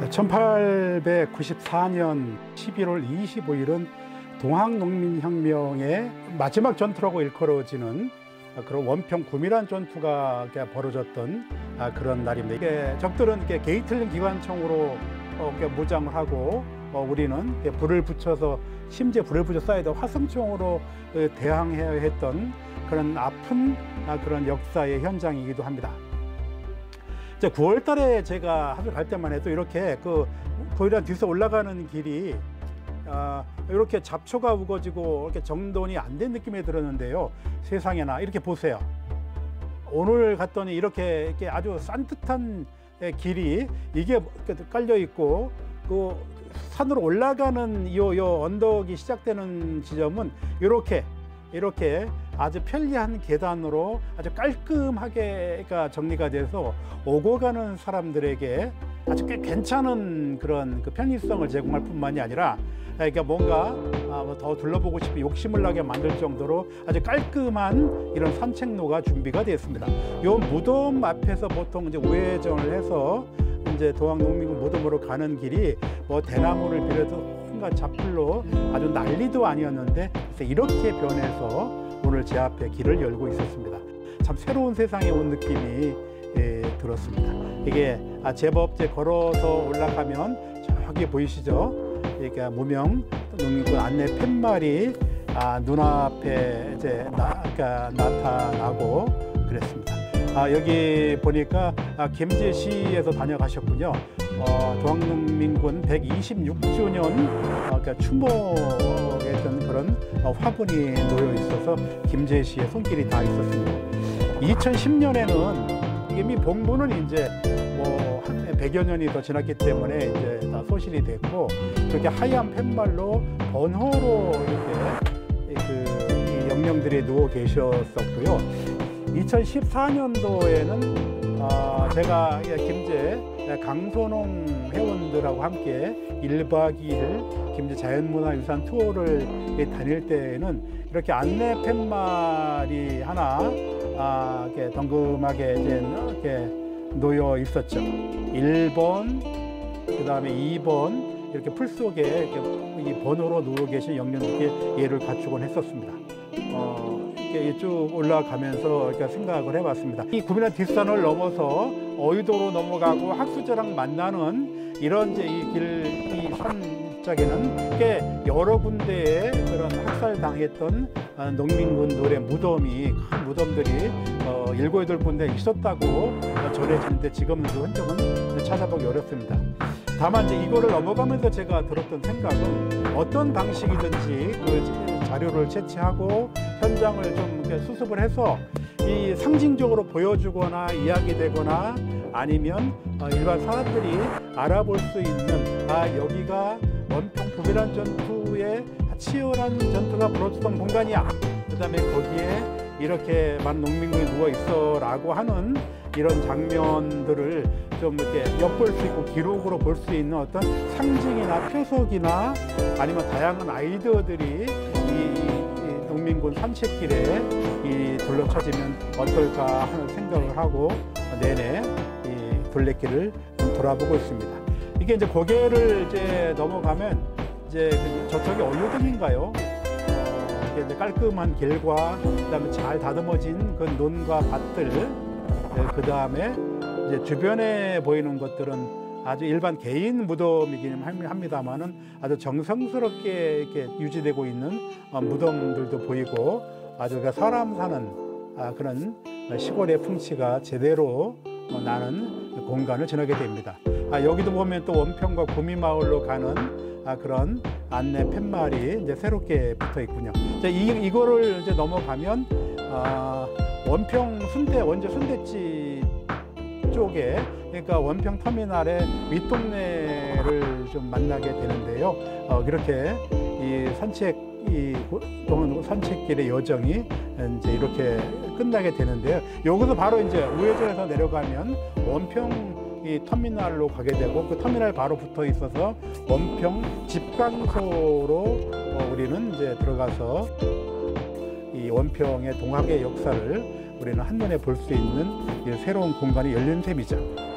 1894년 11월 25일은 동학농민혁명의 마지막 전투라고 일컬어지는 그런 원평 구미란 전투가 벌어졌던 그런 날입니다. 이게 적들은 게이틀링 기관총으로 무장을 하고 우리는 불을 붙여서 심지어 불을 붙여 쏴야 화성총으로 대항해야 했던 그런 아픈 그런 역사의 현장이기도 합니다. 9월 달에 제가 학교 갈 때만 해도 이렇게 고이란 뒤에서 올라가는 길이 이렇게 잡초가 우거지고 이렇게 정돈이 안 된 느낌이 들었는데요. 세상에나 이렇게 보세요. 오늘 갔더니 이렇게 아주 산뜻한 길이 이게 깔려 있고 그 산으로 올라가는 요 언덕이 시작되는 지점은 이렇게 아주 편리한 계단으로 아주 깔끔하게 정리가 돼서 오고 가는 사람들에게 아주 꽤 괜찮은 그런 편의성을 제공할 뿐만이 아니라 뭔가 더 둘러보고 싶은 욕심을 나게 만들 정도로 아주 깔끔한 이런 산책로가 준비가 되어 있습니다. 이 무덤 앞에서 보통 이제 우회전을 해서 이제 동학농민군 무덤으로 가는 길이 대나무를 비롯해서 온갖 잡풀로 아주 난리도 아니었는데 이렇게 변해서 오늘 제 앞에 길을 열고 있었습니다. 참 새로운 세상에 온 느낌이 들었습니다. 이게 제법 걸어서 올라가면 저기 보이시죠? 이게 무명 농민군 안내 팻말이 눈앞에 이제 나타나고 그랬습니다. 여기 보니까 김제시에서 다녀가셨군요. 동학농민군 126주년 추모했던 그런 화분이 놓여 있어서 김제시에 손길이 다 있었습니다. 2010년에는 이미 본부는 이제 한 100여 년이 더 지났기 때문에 이제 다 소실이 됐고 그렇게 하얀 팻말로 번호로 이렇게 이 영령들이 누워 계셨었고요. 2014년도에는 제가 김제 강선홍 회원들하고 함께 1박 2일 김제 자연문화유산 투어를 다닐 때에는 이렇게 안내 팻말이 하나 이렇게 덩그하게 이렇게 놓여 있었죠. 1번, 그 다음에 2번 이렇게 풀 속에 이렇게 이 번호로 누워 계신 영령들께 예를 갖추곤 했었습니다. 이렇게 쭉 올라가면서 이렇게 생각을 해봤습니다. 이 구미란 뒷산을 넘어서 어휘도로 넘어가고 학수저랑 만나는 이런 이제 이 산짝에는 꽤 여러 군데에 그런 학살당했던 농민군들의 무덤이 큰 무덤들이 7, 8군데 있었다고 전해지는데 지금은 그 흔적은 찾아보기 어렵습니다. 다만 이제 이거를 넘어가면서 제가 들었던 생각은 어떤 방식이든지 그 자료를 채취하고 현장을 좀 이렇게 수습을 해서 이 상징적으로 보여주거나 이야기되거나 아니면 일반 사람들이 알아볼 수 있는 여기가 원평 구미란 전투의 치열한 전투가 벌어졌던 공간이야. 그 다음에 거기에 이렇게 많은 농민군이 누워 있어 라고 하는 이런 장면들을 좀 이렇게 엿볼 수 있고 기록으로 볼 수 있는 어떤 상징이나 표석이나 아니면 다양한 아이디어들이 이 농민군 산책길에 둘러쳐지면 어떨까 하는 생각을 하고 내내 이 둘레길을 돌아보고 있습니다. 이게 이제 고개를 이제 넘어가면 이제 저쪽이 어유등인가요? 이제 깔끔한 길과 그다음에 잘 다듬어진 그 논과 밭들, 그 다음에 이제 주변에 보이는 것들은 아주 일반 개인 무덤이긴 합니다만은 아주 정성스럽게 이렇게 유지되고 있는 무덤들도 보이고 아주 사람 사는 그런 시골의 풍치가 제대로 나는 공간을 지나게 됩니다. 여기도 보면 또 원평과 구미마을로 가는 그런 안내 팻말이 이제 새롭게 붙어 있군요. 이거를 이제 넘어가면 원평 원주 순대집 쪽에 그러니까 원평 터미널의 윗동네를 좀 만나게 되는데요. 그렇게 이 산책길의 여정이 이제 이렇게 끝나게 되는데요. 여기서 바로 이제 우회전해서 내려가면 원평 이 터미널로 가게 되고 그 터미널 바로 붙어 있어서 원평 집강소로 우리는 이제 들어가서 이 원평의 동학의 역사를 우리는 한눈에 볼 수 있는 이 새로운 공간이 열린 셈이죠.